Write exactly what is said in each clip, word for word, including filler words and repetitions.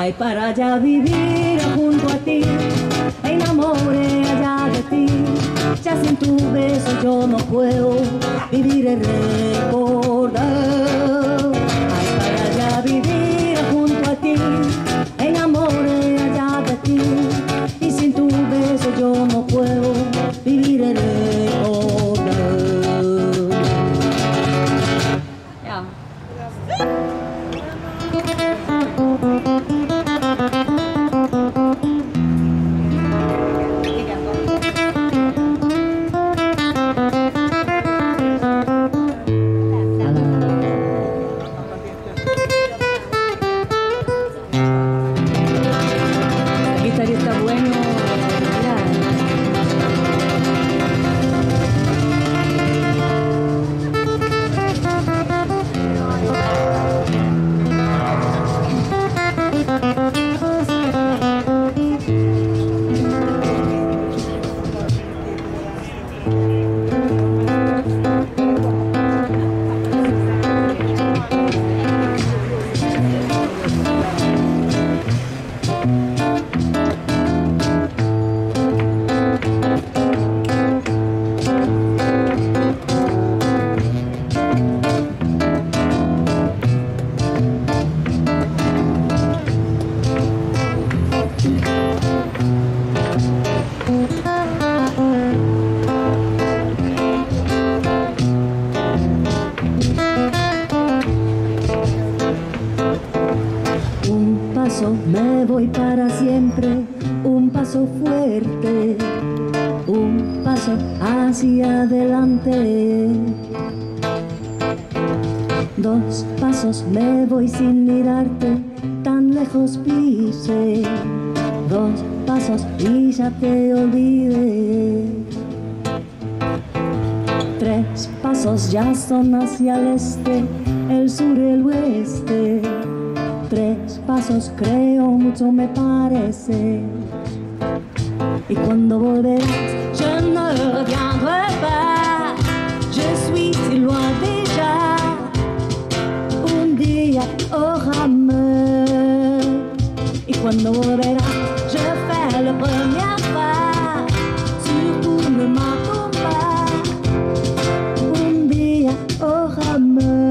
Ay, para ya vivir junto a ti, me enamoré allá de ti. Ya sin tu beso yo no puedo vivir y recordar. Ay, para ya vivir junto a ti, me enamoré allá de ti. Y sin tu beso yo no puedo vivir y recordar. Yeah. Me voy para siempre, un paso fuerte, un paso hacia adelante. Dos pasos me voy sin mirarte, tan lejos pise. Dos pasos y ya te olvidé. Tres pasos ya son hacia el este, el sur y el oeste. Tres pasos creo mucho me parece. Y cuando volverás, je ne reviendrai pas. Je suis si loin déjà. Un día, oh jamais. Y cuando volverás, je fais le premier pas. Surtout ne m'attends pas. Un día, oh jamais.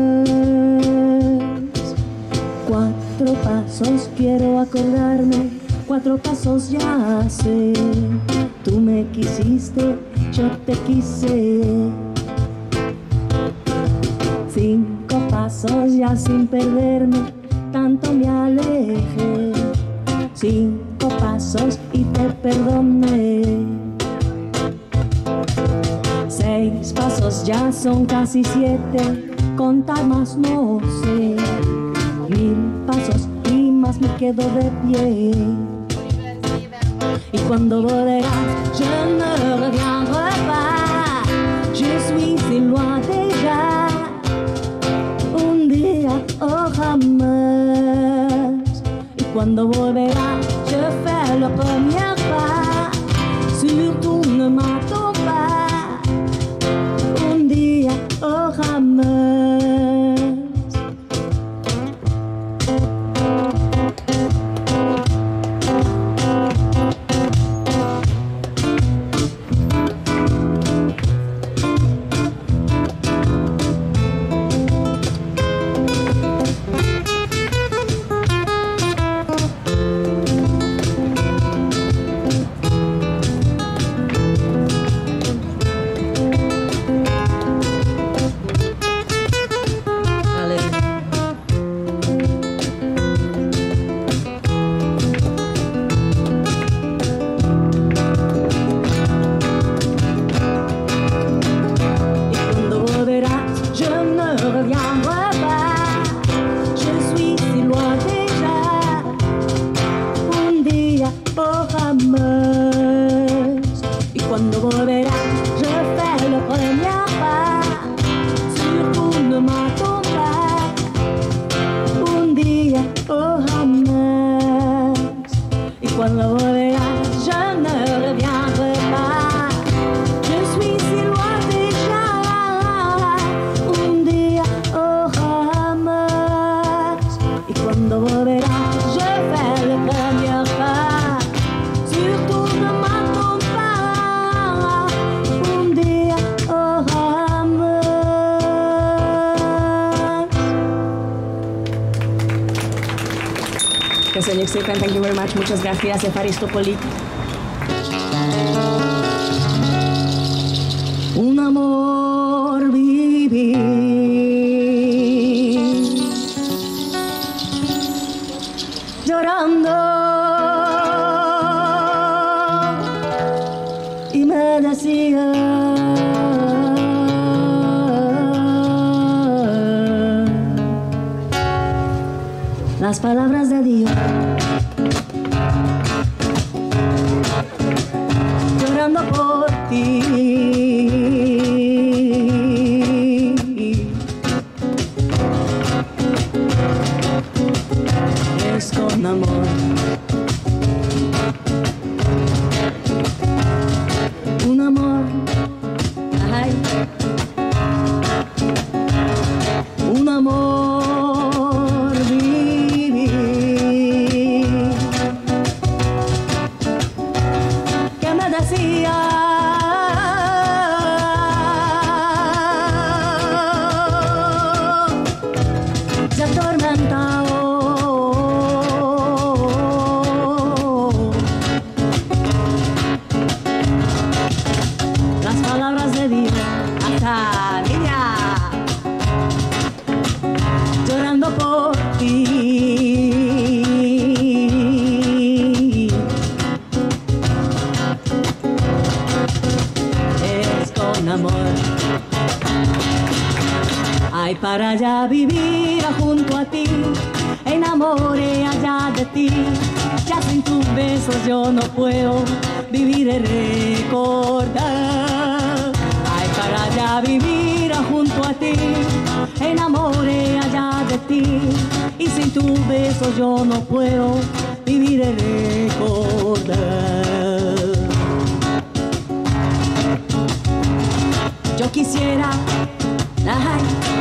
Cuatro pasos quiero acordarme, cuatro pasos ya sé. Tú me quisiste, yo te quise. Cinco pasos ya sin perderme, tanto me alejé. Cinco pasos y te perdoné. Seis pasos ya son casi siete, contar más no sé. Mil pasos y más me quedo de pie. Y cuando volverás, je ne reviendrai pas. Je suis si loin déjà. Un día, oh jamais. Y cuando volverás, je fais le premier pas. Surtout ne m'attends pas. Un día, oh jamais. Cuando volverás, je fais le premier pas. Surtout ne m'attends pas. Un día, oh jamais. Y cuando volverás, je ne reviendrai pas. Je suis si loin déjà. Un día, oh jamais. Y cuando volverás, je fais le Köszönjük szépen, thank you very much, muchas gracias, Efaristopolis. Un amor vivir, llorando, y me decía, las palabras de Dios, llorando por ti. Es con amor, un amor, ay, un amor vivir, que me decía, se atormentado, las palabras de Dios, hasta niña, llorando por ti. Es con amor, ay, para allá vivir junto a ti, enamoré allá de ti, ya sin tus besos yo no puedo vivir y recordar. Ay, para allá vivir junto a ti, enamoré allá de ti, y sin tus besos yo no puedo vivir y recordar. Yo quisiera, ay,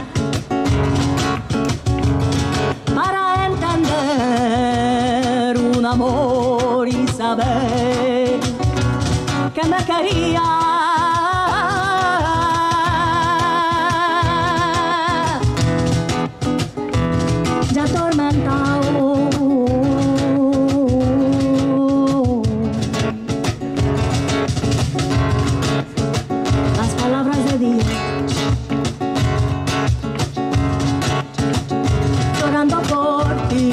para entender un amor y saber que me quería, ya atormentado, las palabras de Dios, llorando por ti.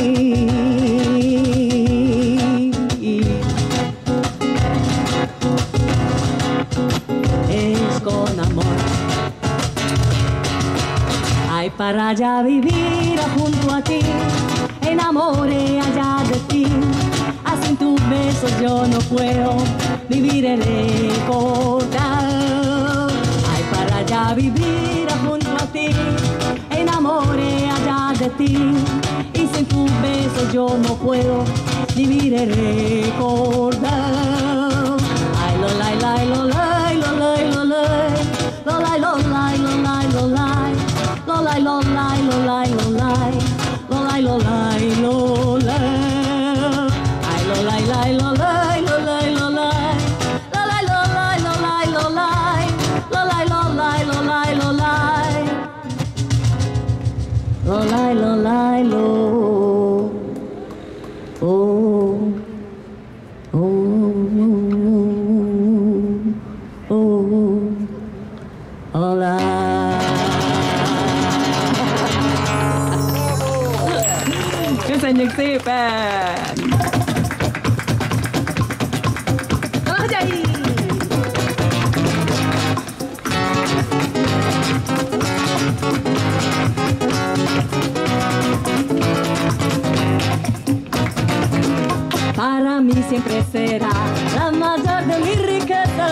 Es con amor, ay, para allá vivir junto a ti, enamoré allá de ti, así en tus besos yo no puedo vivir y recordar. Ay, para allá vivir junto a ti, enamoré allá de ti, y sin tus besos yo no puedo vivir y recordar. Ay, lo lai lai lo lai lo lai lo lai lo lai lo lai lo lai lo lai lo lai lo lai lo lai lo lai lo lai lo lai lo lai. Ay, lo lai lai lo lai lo lai lo lai lo lai lo lai lo lai lo lai lo lai lo lai lo lai lo lai lo lai lo lai lo. Oh, oh, oh, oh, hola. Köszönjük szépen! Hölgyei! Para mí siempre será la mayor de mi riqueza.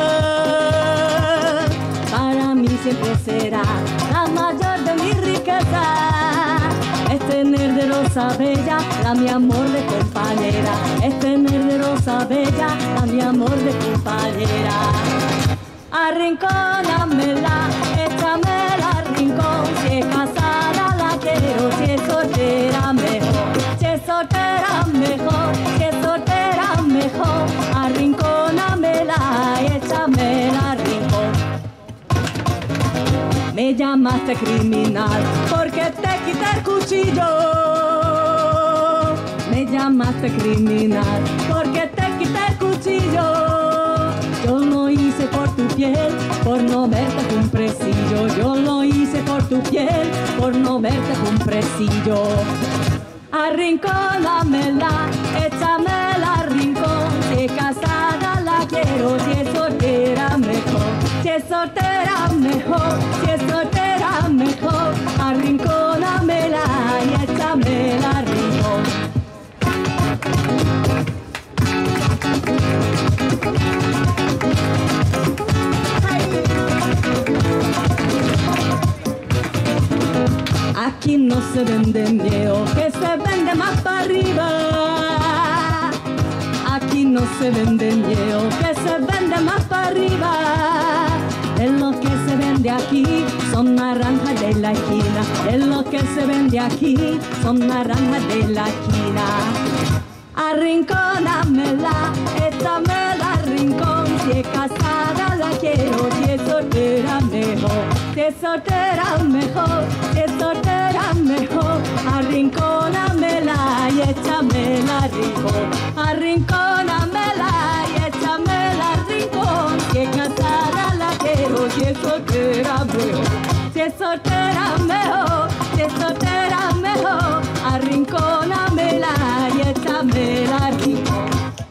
Para mí siempre será la mayor de mi riqueza. Es tener de rosa bella la mi amor de compañera. Es tener de rosa bella la mi amor de compañera. Arrincónamela, échamela al rincón. Si es casada la quiero, si es soltera mejor. Si es soltera mejor, si es soltera mejor. Arrincónamela, échamela al rincón. Me llamaste criminal porque te quité el cuchillo. Me llamaste criminal porque te quité el cuchillo. Yo lo hice por tu piel, por no verte con presillo. Yo lo hice por tu piel, por no verte con presillo. Arrincónamela, échamela al rincón. Si es casada la quiero, si es soltera mejor. Si es soltera mejor, si es soltera mejor. Arrincónamela y échamela al rincón. Aquí no se vende miedo, que se vende más para arriba. Aquí no se vende miedo, que se vende más para arriba. Es lo que se vende aquí, son naranjas de la esquina. Es lo que se vende aquí, son naranjas de la esquina. Arrincónamela, échamela al rincón. Si es casada la quiero, si es soltera mejor. Si es soltera mejor, si es soltera mejor. Arrincónamela y échamela al rincón. Arrincónamela y échamela al rincón. Si es casada la quiero, si es soltera mejor. Si es soltera mejor, si es soltera mejor. Arrincónamela y échamela al rincón.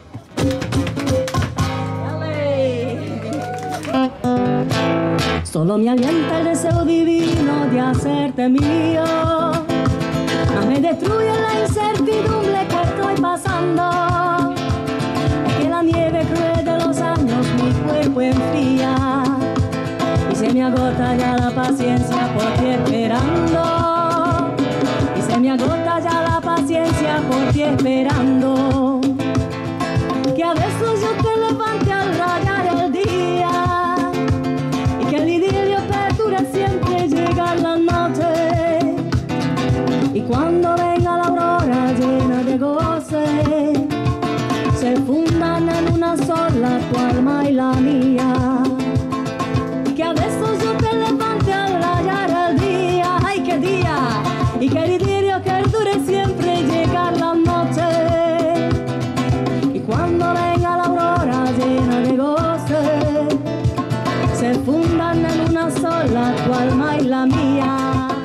Solo me alienta el deseo divino de hacerte mío. Más me destruye la incertidumbre que estoy pasando. Es que la nieve cruel de los años mi cuerpo enfría. Y se me agota ya la paciencia por ti esperando. Y se me agota ya la paciencia por ti esperando. Que a veces yo te levante al rayar el día. Que el idilio perdure siempre llega la noche. Y cuando venga la aurora llena de goce, se fundan en una sola tu alma y la mía. Que a besos yo te levante al rayar el día. ¡Ay, qué día! Y que el idilio perdure siempre llega la noche. Y cuando venga la aurora llena de goce, se fundan en una sola tu alma y la mía.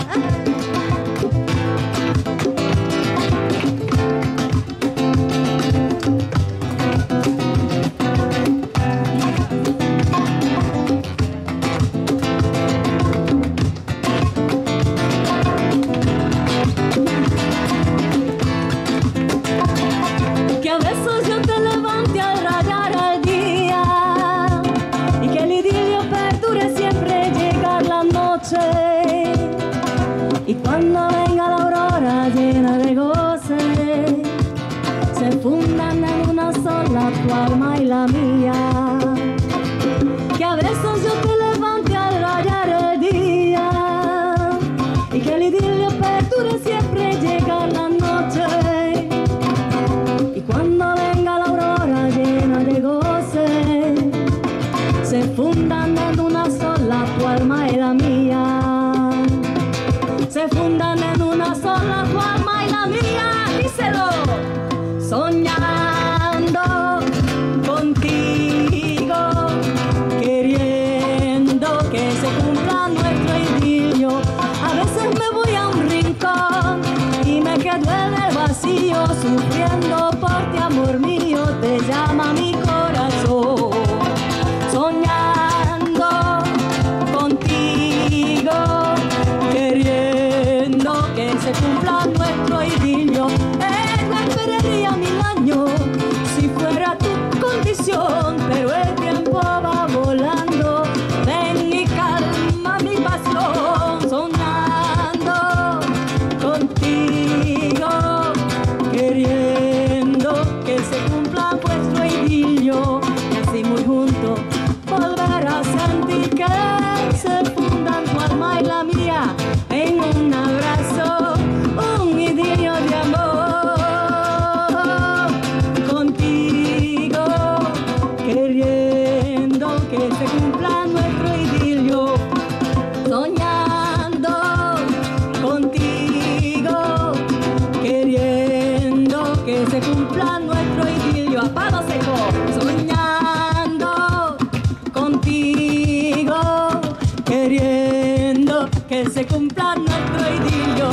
Que a besos yo te levante al rayar el día. Y que el idilio perdure siempre llega la noche. Y cuando venga la aurora llena de goce, se fundan en una sola tu alma y la mía. Que a besos yo te levante al rayar el día. Y que el idilio perdure siempre llega la noche. Y cuando venga la aurora llena de goce, se fundan en una sola tu alma y la mía. Se fundan en una sola tu alma y la mía. Díselo. Soñando contigo, queriendo que se cumpla nuestro idilio. A veces me voy a un rincón y me quedo en el vacío, sufriendo por ti, amor mío, te llama mi corazón. Soñando contigo, queriendo que se cumpla nuestro idilio. Él me esperaría mil años si fuera tu condición, pero el tiempo va volando. Ven y calma mi pasión. Soñando contigo, queriendo que se cumpla vuestro idilio. Y así se cumpla nuestro idilio a palo seco, soñando contigo, queriendo que se cumpla nuestro idilio,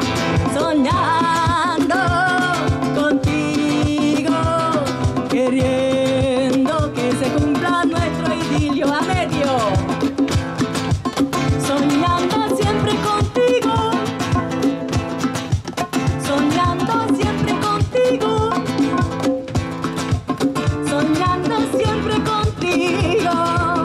soñando contigo, queriendo que se cumpla nuestro idilio a medio, soñando siempre contigo, soñando siempre contigo, soñando siempre contigo,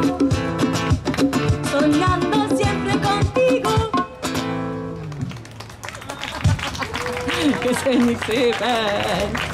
soñando siempre contigo. Que se me